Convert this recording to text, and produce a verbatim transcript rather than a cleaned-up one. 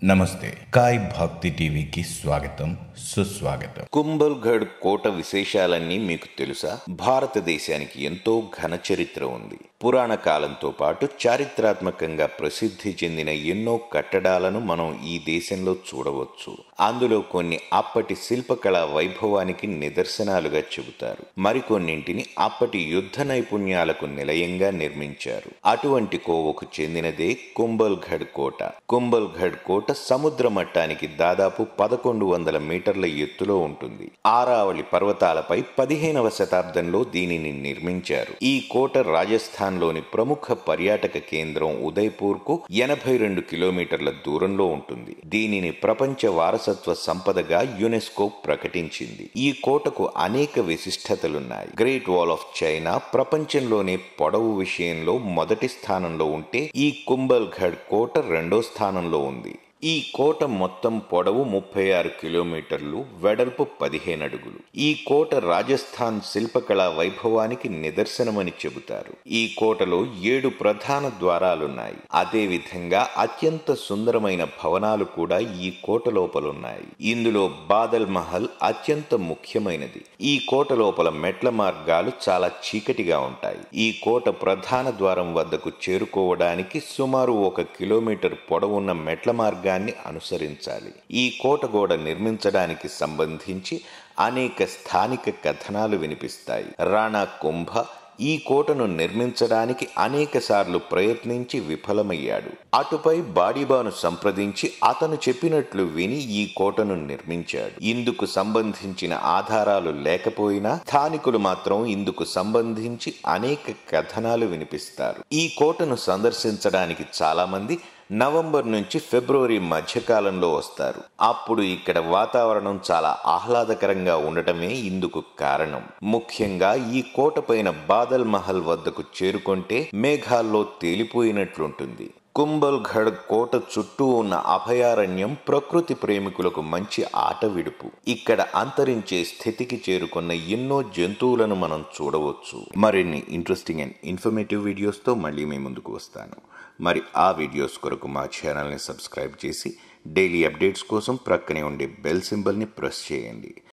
నమస్తే కాయ్ భక్తి టీవీకి స్వాగతం సుస్వాగతం. కుంభల్గఢ్ కోట విశేషాలన్నీ మీకు తెలుసా? భారతదేశానికి ఎంతో ఘన చరిత్ర ఉంది. పురాణ కాలంతో పాటు చారిత్రాత్మకంగా ప్రసిద్ధి చెందిన ఎన్నో కట్టడాలను మనం ఈ దేశంలో చూడవచ్చు. అందులో కొన్ని అప్పటి శిల్పకళా వైభవానికి నిదర్శనాలుగా చెబుతారు. మరికొన్నింటిని అప్పటి యుద్ధ నైపుణ్యాలకు నిలయంగా నిర్మించారు. అటువంటి కోవకు చెందినదే కుంభల్గఢ్ కోట. కుంభల్గఢ్ కోట సముద్ర మట్టానికి దాదాపు పదకొండు వందల మీటర్ల ఎత్తులో ఉంటుంది. ఆరావళి పర్వతాలపై పదిహేనవ శతాబ్దంలో దీనిని నిర్మించారు. ఈ కోట రాజస్థాన్ లోని ప్రముఖ పర్యాటక కేంద్రం ఉదయ్పూర్ కు ఎనభై రెండు కిలోమీటర్ల దూరంలో ఉంటుంది. దీనిని ప్రపంచ వారసత్వ సంపదగా యునెస్కో ప్రకటించింది. ఈ కోటకు అనేక విశిష్టతలున్నాయి. గ్రేట్ వాల్ ఆఫ్ చైనా ప్రపంచంలోనే పొడవు విషయంలో మొదటి స్థానంలో ఉంటే, ఈ కుంభల్గఢ్ కోట రెండో స్థానంలో ఉంది. ఈ కోట మొత్తం పొడవు ముప్పై ఆరు కిలోమీటర్లు, వెడల్పు పదిహేను అడుగులు. ఈ కోట రాజస్థాన్ శిల్పకళా వైభవానికి నిదర్శనమని చెబుతారు. ఈ కోటలో ఏడు ప్రధాన ద్వారాలున్నాయి. అదే విధంగా అత్యంత సుందరమైన భవనాలు కూడా ఈ కోట లోపలున్నాయి. ఇందులో బాదల్ మహల్ అత్యంత ముఖ్యమైనది. ఈ కోట లోపల మెట్ల మార్గాలు చాలా చీకటిగా ఉంటాయి. ఈ కోట ప్రధాన ద్వారం వద్దకు చేరుకోవడానికి సుమారు ఒక కిలోమీటర్ పొడవున్న మెట్ల మార్గం అనుసరించాలి. ఈ కోట గోడ నిర్మించడానికి సంబంధించి అనేక స్థానిక కథనాలు వినిపిస్తాయి. రాణా కుంభ ఈ కోటను నిర్మించడానికి అనేక సార్లు ప్రయత్నించి విఫలమయ్యాడు. అటుపై బాడిబాను సంప్రదించి అతను చెప్పినట్లు విని ఈ కోటను నిర్మించాడు. ఇందుకు సంబంధించిన ఆధారాలు లేకపోయినా స్థానికులు మాత్రం ఇందుకు సంబంధించి అనేక కథనాలు వినిపిస్తారు. ఈ కోటను సందర్శించడానికి చాలా మంది నవంబర్ నుంచి ఫిబ్రవరి మధ్యకాలంలో వస్తారు. అప్పుడు ఇక్కడ వాతావరణం చాలా ఆహ్లాదకరంగా ఉండటమే ఇందుకు కారణం. ముఖ్యంగా ఈ కోట పైన బాదల్ మహల్ వద్దకు చేరుకుంటే మేఘాల్లో తేలిపోయినట్లుంటుంది. కుంభల్గఢ్ కోట చుట్టూ ఉన్న అభయారణ్యం ప్రకృతి ప్రేమికులకు మంచి ఆట విడుపు. ఇక్కడ అంతరించే స్థితికి చేరుకున్న ఎన్నో జంతువులను మనం చూడవచ్చు. మరిన్ని ఇంట్రెస్టింగ్ అండ్ ఇన్ఫర్మేటివ్ వీడియోస్తో మళ్ళీ మీ ముందుకు వస్తాను. మరి ఆ వీడియోస్ కొరకు మా ఛానల్ని సబ్స్క్రైబ్ చేసి డైలీ అప్డేట్స్ కోసం ప్రక్కనే ఉండే బెల్ సింబల్ని ప్రెస్ చేయండి.